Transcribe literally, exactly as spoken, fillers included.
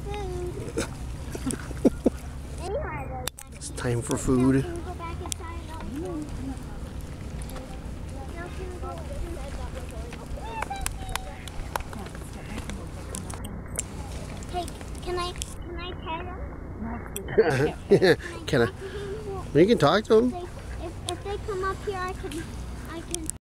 food. It's time for food. Hey, can I can I pet him? Yeah, can I? You can talk to him. If, if they come up here, I can I can.